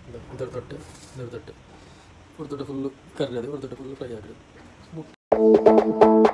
ഇതൊരു തൊട്ട് ഒരു തൊട്ട് ഫുള്ള് കറി അത് ഒരു തൊട്ട് ഫുള്ള് ഫ്രൈ ആക്കരുത്.